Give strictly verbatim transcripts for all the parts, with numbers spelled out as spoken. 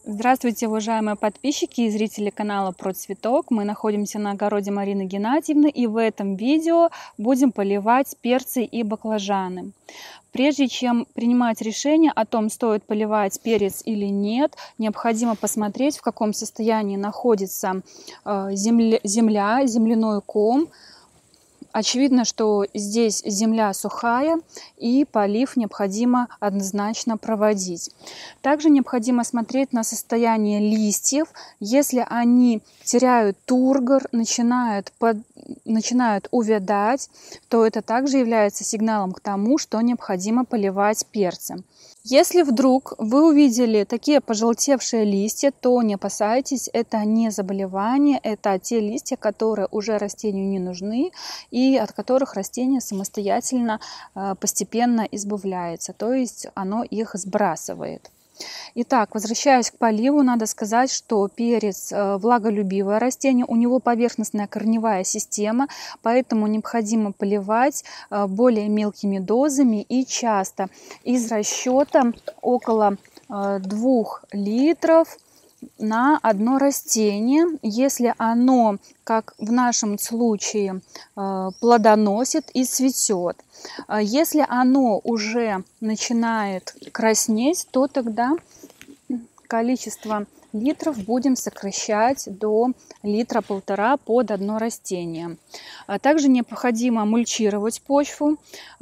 Здравствуйте, уважаемые подписчики и зрители канала Про Цветок. Мы находимся на огороде Марины Геннадьевны, и в этом видео будем поливать перцы и баклажаны. Прежде чем принимать решение о том, стоит поливать перец или нет, необходимо посмотреть, в каком состоянии находится земля, земля земляной ком. Очевидно, что здесь земля сухая, и полив необходимо однозначно проводить. Также необходимо смотреть на состояние листьев. Если они теряют тургор, начинают, под, начинают увядать, то это также является сигналом к тому, что необходимо поливать перцем. Если вдруг вы увидели такие пожелтевшие листья, то не опасайтесь, это не заболевание, это те листья, которые уже растению не нужны и от которых растение самостоятельно постепенно избавляется, то есть оно их сбрасывает. Итак, возвращаясь к поливу, надо сказать, что перец влаголюбивое растение, у него поверхностная корневая система, поэтому необходимо поливать более мелкими дозами и часто. Из расчета около двух литров на одно растение, если оно, как в нашем случае, плодоносит и цветет. Если оно уже начинает краснеть, то тогда количество литров будем сокращать до литра полтора под одно растение. Также необходимо мульчировать почву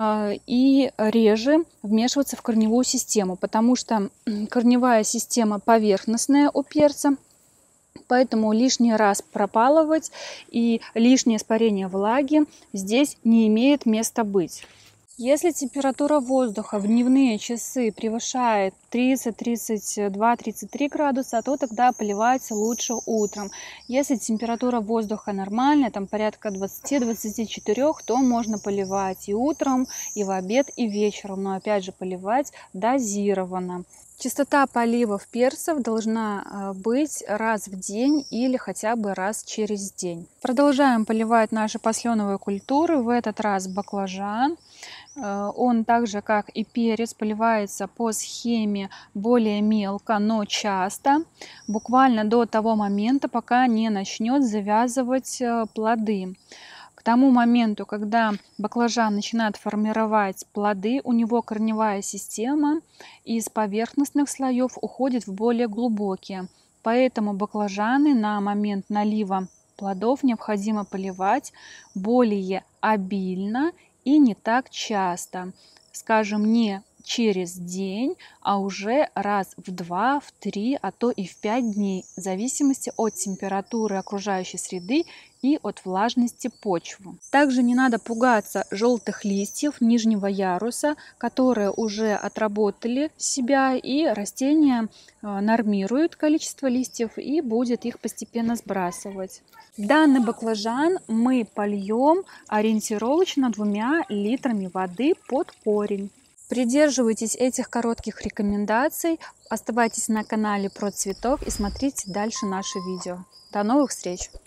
и реже вмешиваться в корневую систему, потому что корневая система поверхностная у перца. Поэтому лишний раз пропалывать и лишнее испарение влаги здесь не имеет места быть. Если температура воздуха в дневные часы превышает тридцать, тридцать два, тридцать три градуса, то тогда поливать лучше утром. Если температура воздуха нормальная, там порядка двадцати-двадцати четырёх, то можно поливать и утром, и в обед, и вечером. Но опять же поливать дозированно. Частота поливов перцев должна быть раз в день или хотя бы раз через день. Продолжаем поливать наши посленовые культуры. В этот раз баклажан. Он так же, как и перец, поливается по схеме более мелко, но часто, буквально до того момента, пока не начнет завязывать плоды. К тому моменту, когда баклажан начинает формировать плоды, у него корневая система из поверхностных слоев уходит в более глубокие. Поэтому баклажаны на момент налива плодов необходимо поливать более обильно и не так часто. Скажем, не через день, а уже раз в два, в три, а то и в пять дней, в зависимости от температуры окружающей среды и от влажности почвы. Также не надо пугаться желтых листьев нижнего яруса, которые уже отработали себя, и растение нормирует количество листьев и будет их постепенно сбрасывать. Данный баклажан мы польем ориентировочно двумя литрами воды под корень. Придерживайтесь этих коротких рекомендаций, оставайтесь на канале Про Цветок и смотрите дальше наши видео. До новых встреч!